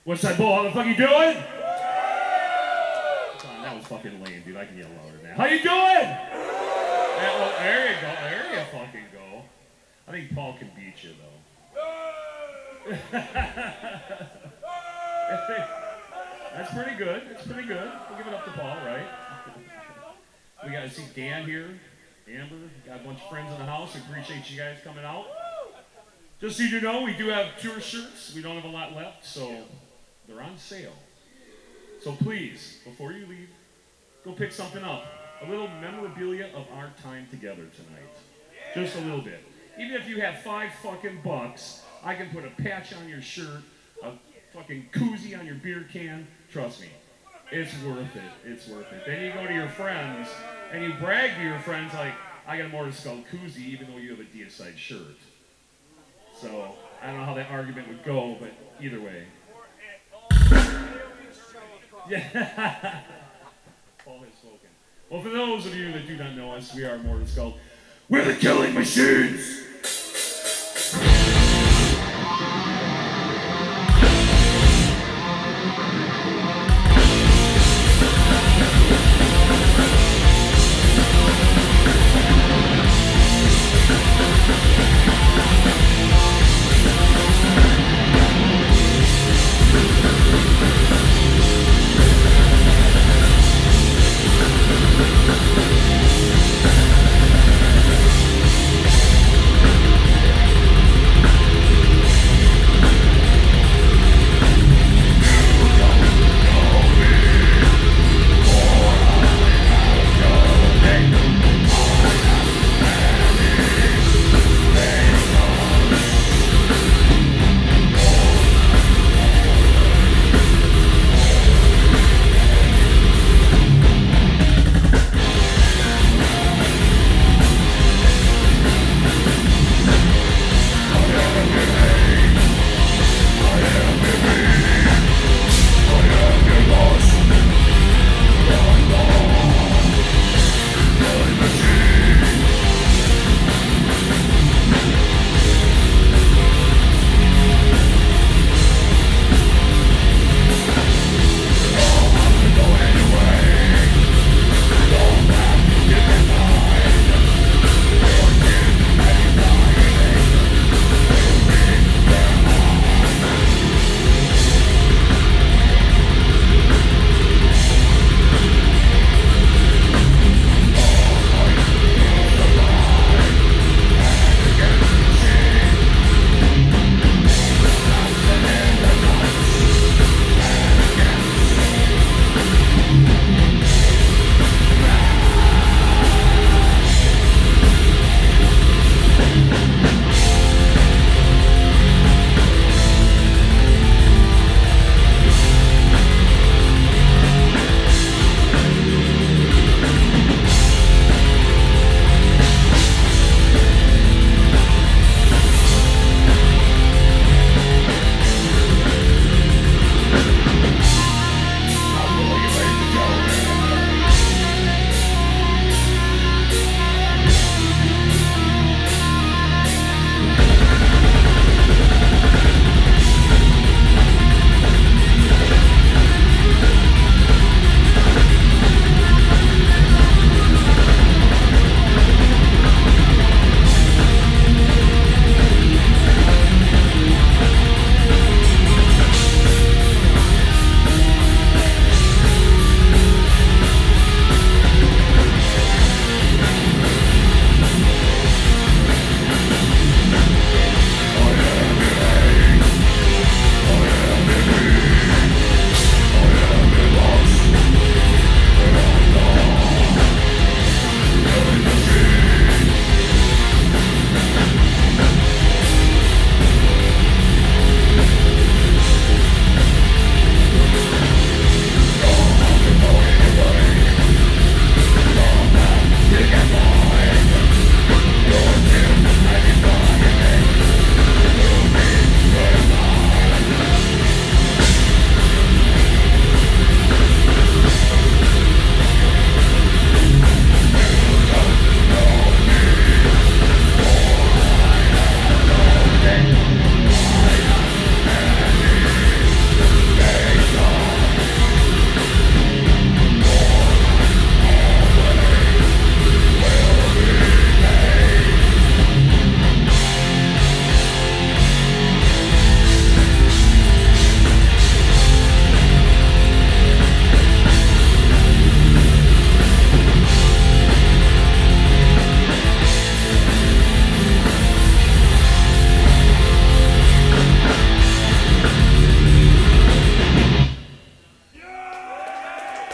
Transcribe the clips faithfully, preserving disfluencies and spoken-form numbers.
West Side Bull, how the fuck you doing? Oh, that was fucking lame, dude. I can yell louder than that. How you doing? Yeah, well, there you go. There you fucking go. I think Paul can beat you, though. That's pretty good. It's pretty good. We'll give it up to Paul, right? We got to see Dan here. Amber, got a bunch of friends in the house. We appreciate you guys coming out. Just so you know, we do have tour shirts. We don't have a lot left, so they're on sale. So please, before you leave, go pick something up. A little memorabilia of our time together tonight. Just a little bit. Even if you have five fucking bucks, I can put a patch on your shirt, a fucking koozie on your beer can. Trust me, it's worth it. It's worth it. Then you go to your friends, and you brag to your friends like, I got a Mortar Skull koozie, even though you have a Deicide shirt. So, I don't know how that argument would go, but either way. Yeah. Paul has spoken. Well, for those of you that do not know us, we are Mortar Skull. We're the Killing Machines!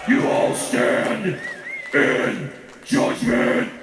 You all stand in judgment.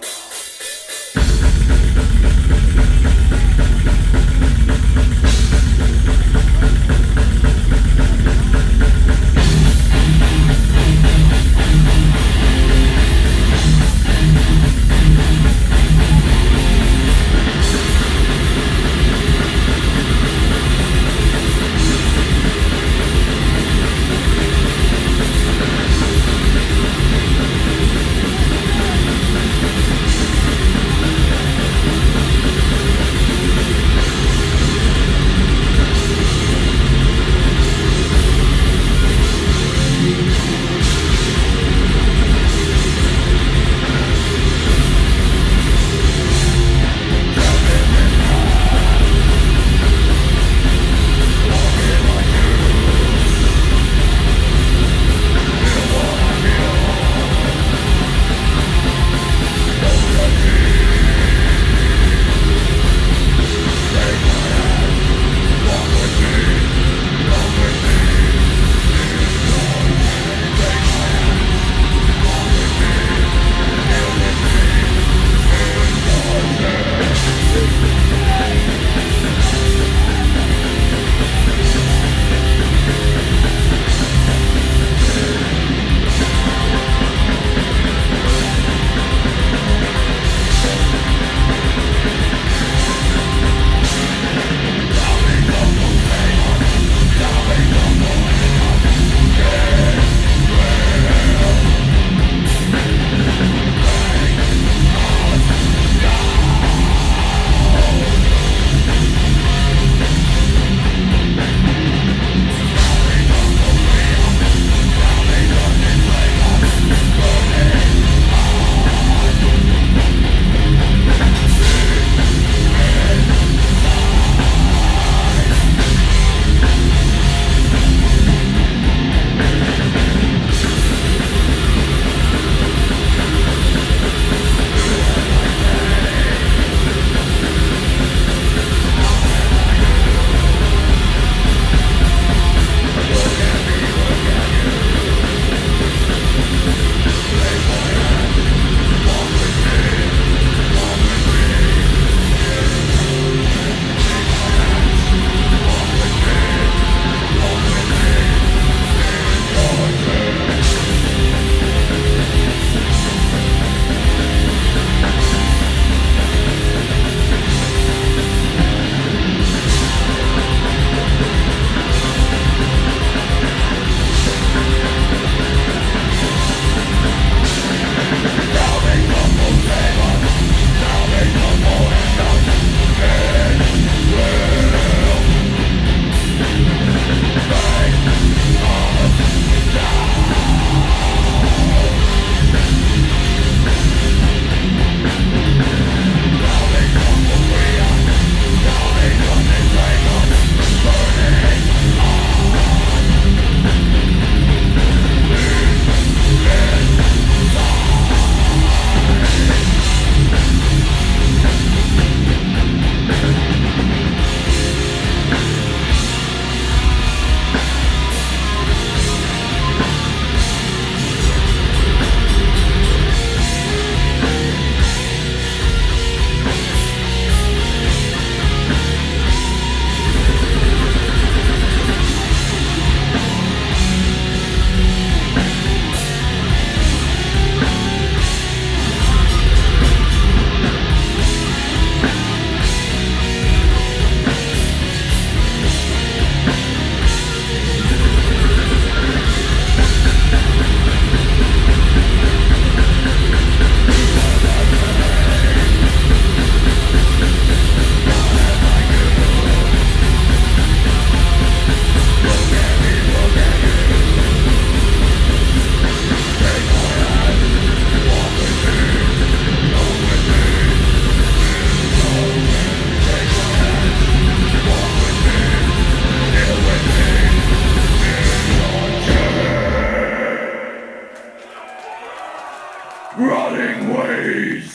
Rotting ways.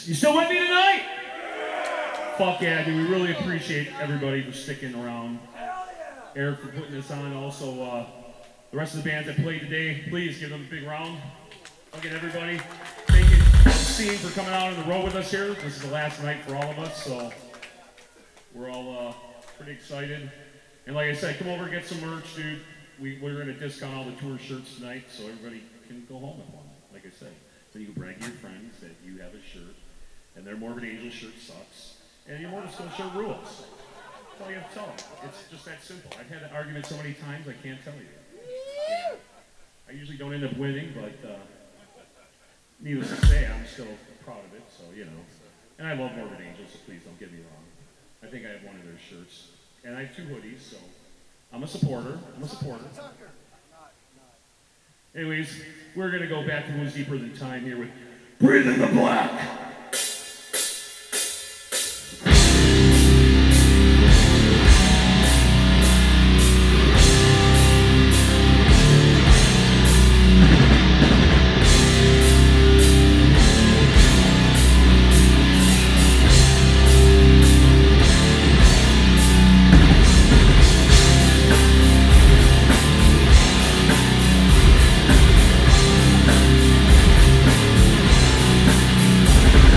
You still with me tonight? Fuck yeah, dude. We really appreciate everybody for sticking around. Eric for putting this on. Also, uh, the rest of the bands that played today, please give them a big round. Again, everybody, thank you, Scene, for coming out on the road with us here. This is the last night for all of us, so we're all uh, pretty excited. And like I said, come over and get some merch, dude. We, we're going to discount all the tour shirts tonight, so everybody can go home with one, like I said. So you can brag to your friends that you have a shirt, and their Morbid Angel shirt sucks, and your Morbid Skull shirt rules. That's all you have to tell them. It's just that simple. I've had an argument so many times, I can't tell you. You know, I usually don't end up winning, but uh, needless to say, I'm still proud of it, so, you know. And I love Morbid Angel, so please don't get me wrong. I think I have one of their shirts. And I have two hoodies, so I'm a supporter. I'm a supporter. Anyways, we're going to go back to Moves Deeper Than Time here with Breathe in the Black. We'll be right back.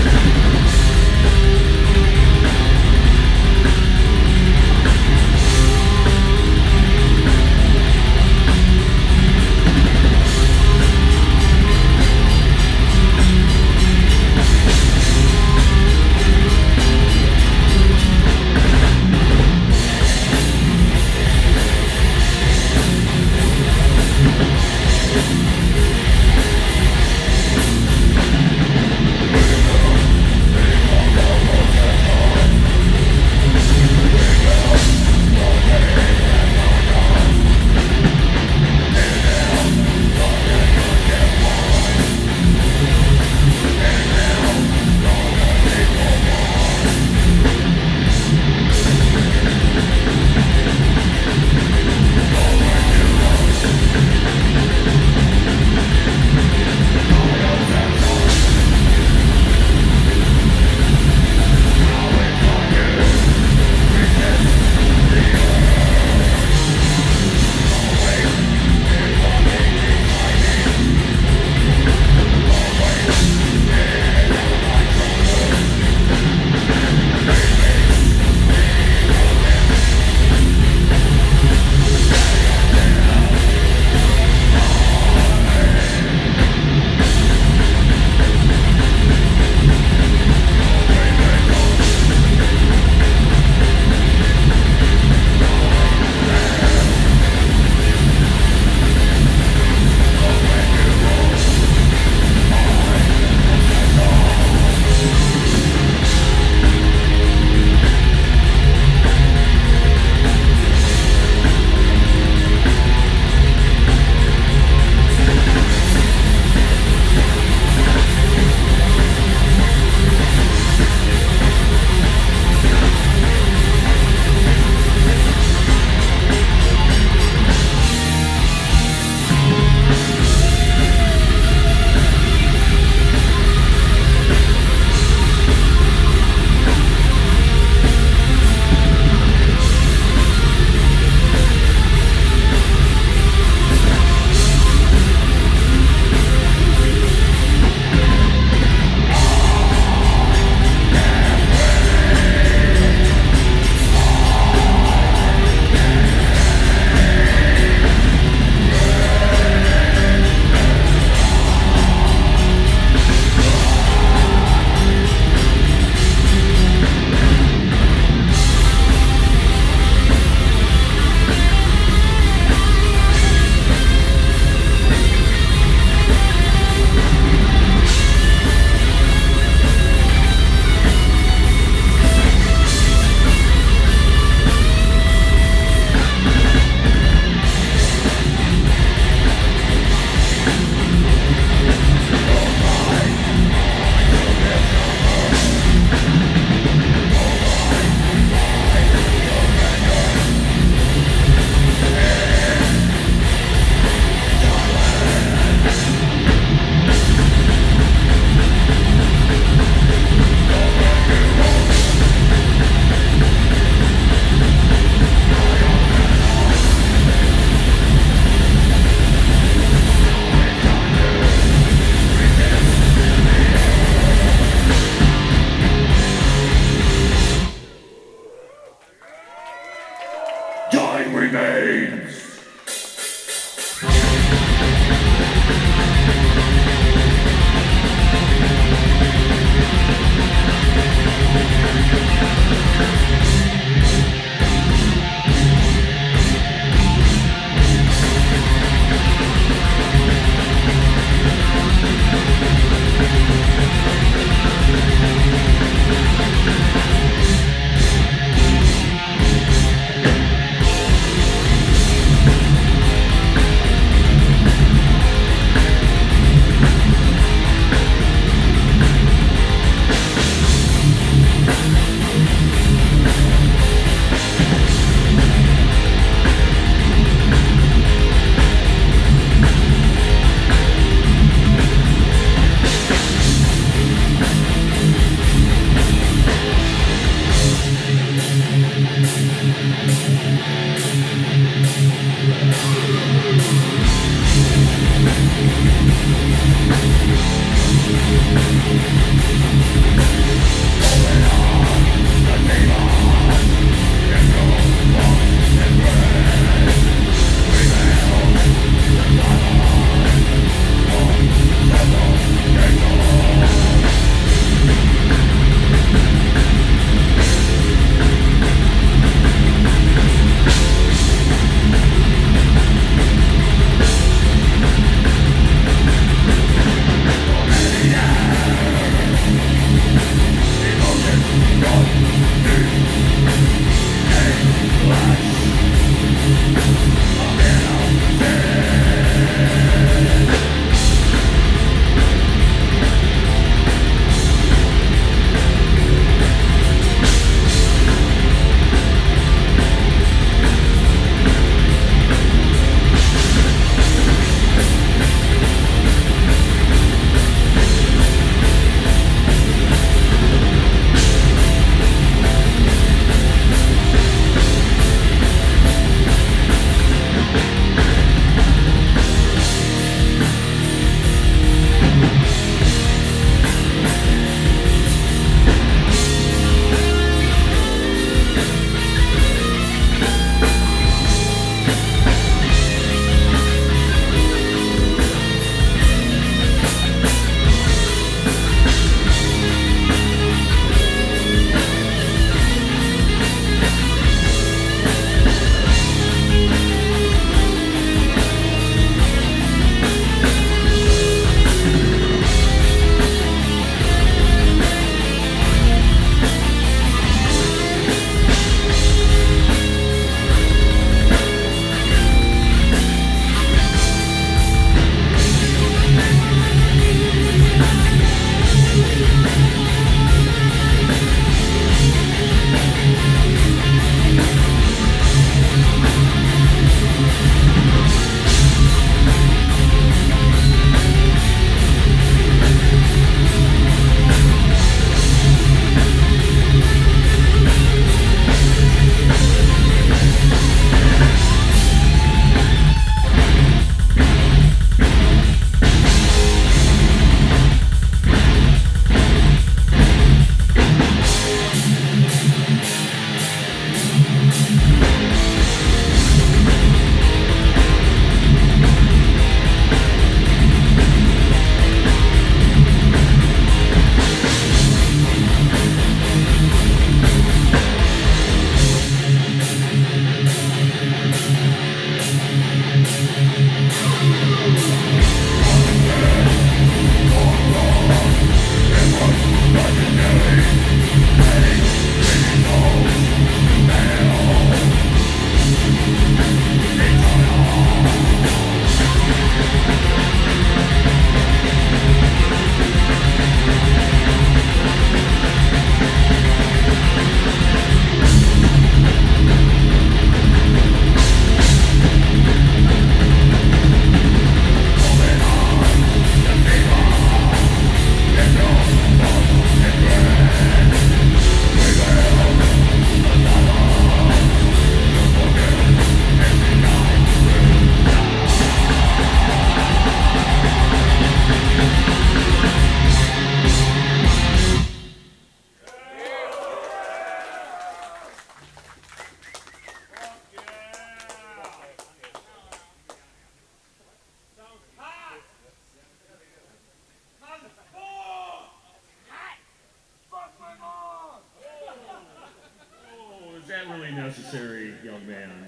that really necessary, young man?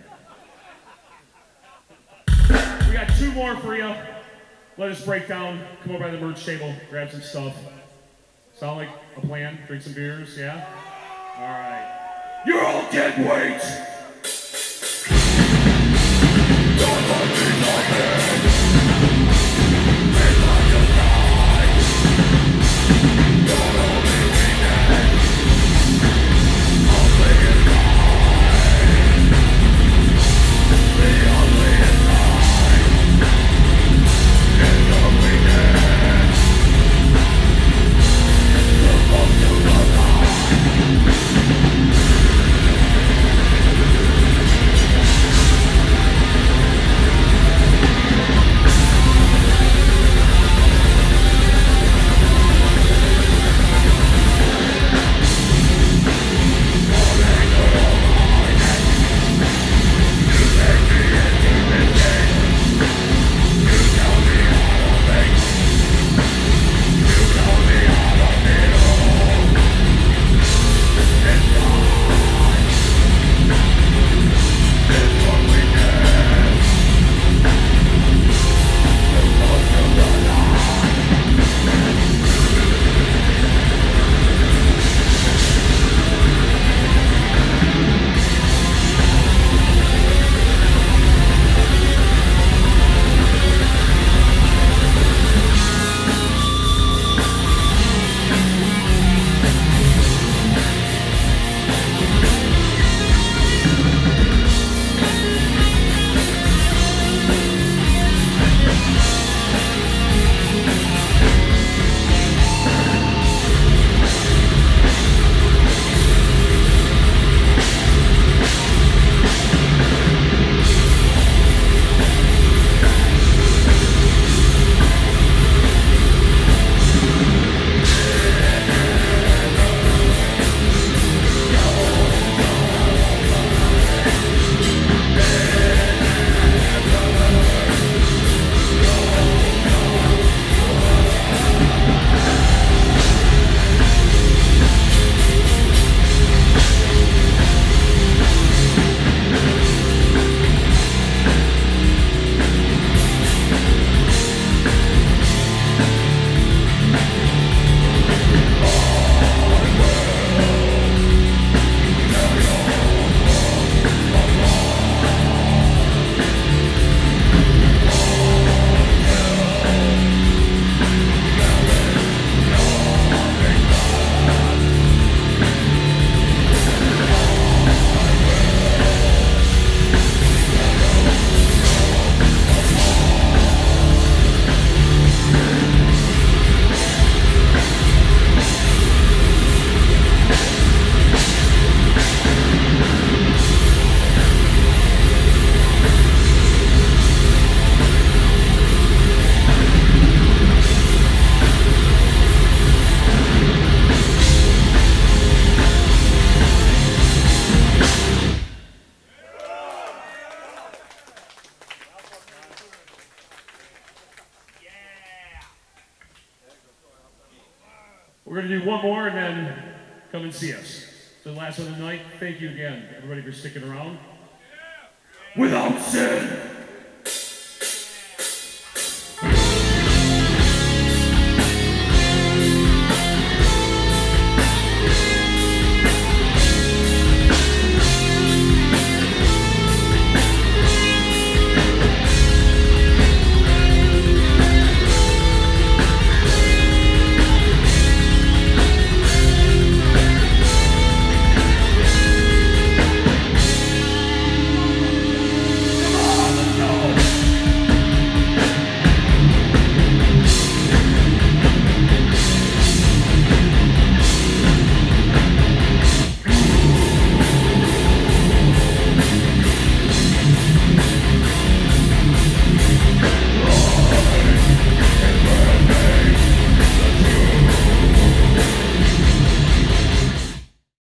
We got two more for you. Let us break down. Come over by the merch table, grab some stuff. Sound like a plan? Drink some beers, yeah? All right. You're all dead weight! We're going to do one more and then come and see us. So the last one of the night, thank you again, everybody, for sticking around. Without sin.